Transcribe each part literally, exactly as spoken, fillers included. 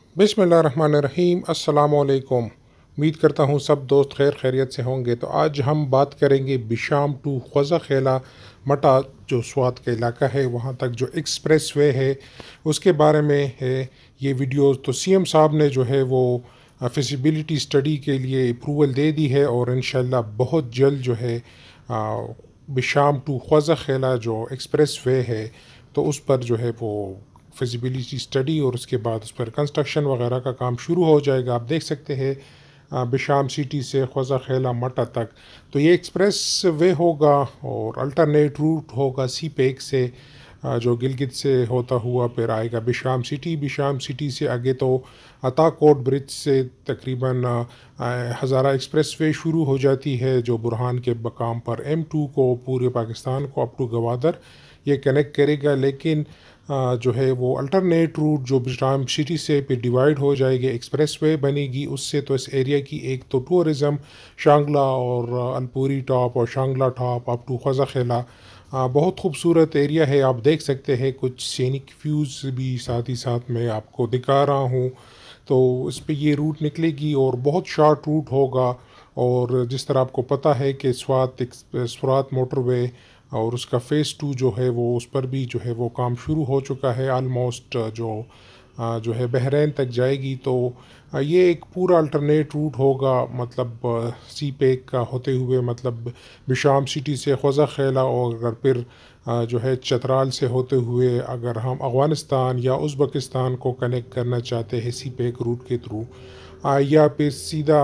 बिस्मिल्लाहिर्रहमानिर्रहीम, अस्सलामुअलैकुम। उम्मीद करता हूँ सब दोस्त खैर खैरियत से होंगे। तो आज हम बात करेंगे बिशाम टू ख्वाजाखेला मटा जो स्वात का इलाका है वहाँ तक जो एक्सप्रेस वे है उसके बारे में है ये वीडियो। तो सीएम साहब ने जो है वो फिजिबिलिटी स्टडी के लिए अप्रूवल दे दी है और इंशाल्लाह बहुत जल्द जो है बिशाम टू ख्वाजाखेला जो एक्सप्रेस वे है तो उस पर जो है वो फिजिबिलिटी स्टडी और उसके बाद उस पर कंस्ट्रक्शन वगैरह का काम शुरू हो जाएगा। आप देख सकते हैं बिशाम सिटी से ख्वाजाखेला मटा तक तो ये एक्सप्रेस वे होगा और अल्टरनेट रूट होगा सीपेक से जो गिलगित से होता हुआ फिर आएगा बिशाम सिटी। बिशाम सिटी से आगे तो अताकोट ब्रिज से तकरीबन हज़ारा एक्सप्रेस वे शुरू हो जाती है जो बुरहान के मकाम पर एम टू को पूरे पाकिस्तान को अप टू गवादर ये कनेक्ट करेगा। लेकिन जो है वो अल्टरनेट रूट जो बिशाम सिटी से फिर डिवाइड हो जाएगी एक्सप्रेस वे बनेगी उससे। तो इस एरिया की एक तो टूरिज़म शांगला और अलपुरी टॉप और Shangla top up to Khwazakhela बहुत खूबसूरत एरिया है। आप देख सकते हैं कुछ सीनिक व्यूज़ भी साथ ही साथ मैं आपको दिखा रहा हूँ। तो इस पर ये रूट निकलेगी और बहुत शॉर्ट रूट होगा। और जिस तरह आपको पता है कि स्वात स्वात मोटरवे और उसका फ़ेज़ टू जो है वो उस पर भी जो है वो काम शुरू हो चुका है आलमोस्ट जो जो है बहरैन तक जाएगी। तो ये एक पूरा अल्टरनेट रूट होगा मतलब सीपेक का होते हुए मतलब बिशाम सिटी से ख्वाजाखेला और अगर फिर जो है चतराल से होते हुए अगर हम अफ़गानिस्तान या उज़्बेकिस्तान को कनेक्ट करना चाहते हैं सीपेक रूट के थ्रू या फिर सीधा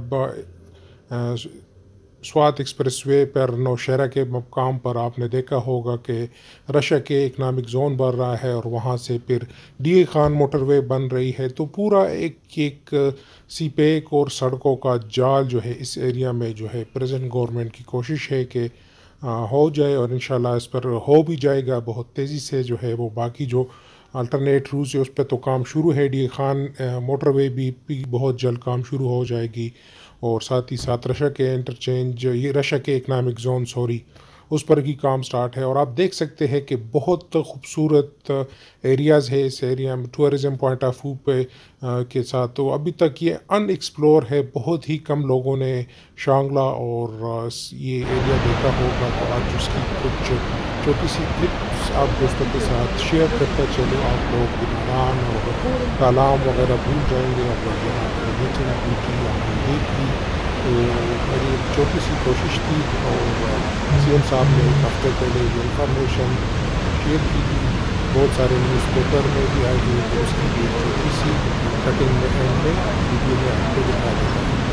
मतलब स्वात एक्सप्रेस वे पर नौशहरा के मकाम पर आपने देखा होगा कि रशा के इकनॉमिक ज़ोन बन रहा है और वहाँ से फिर डी खान मोटरवे बन रही है। तो पूरा एक एक सीपेक और सड़कों का जाल जो है इस एरिया में जो है प्रेजेंट गवर्नमेंट की कोशिश है कि हो जाए और इंशाल्लाह इस पर हो भी जाएगा बहुत तेज़ी से। जो है वो बाकी जो अल्टरनेट रूट है उस पर तो काम शुरू है। डी खान मोटरवे भी, भी बहुत जल्द काम शुरू हो जाएगी और साथ ही साथ रशा के इंटरचेंज ये रशा के इकनॉमिक ज़ोन सॉरी उस पर भी काम स्टार्ट है। और आप देख सकते हैं कि बहुत खूबसूरत एरियाज़ है इस एरिया में टूरिज़म पॉइंट ऑफ व्यू पे के साथ। तो अभी तक ये अनएक्सप्लोर है, बहुत ही कम लोगों ने शांगला और ये एरिया देखा होगा। तो आज उसकी कुछ छोटी सी क्लिप्स आप दोस्तों के साथ शेयर करता चलो। आप लोग ईरान और कलाम वगैरह भूल जाएंगे अगर यहाँ पर नेचुरल ब्यूटी आपने देख ली। तो मेरी एक छोटी सी कोशिश थी और सीएम साहब ने एक हफ्ते पहले ये इंफॉर्मेशन शेयर की थी, बहुत सारे न्यूज़पेपर में भी आई हुई। तो उसकी भी एक छोटी सी कटिंग में वीडियो में आपको दिखा देता हूँ।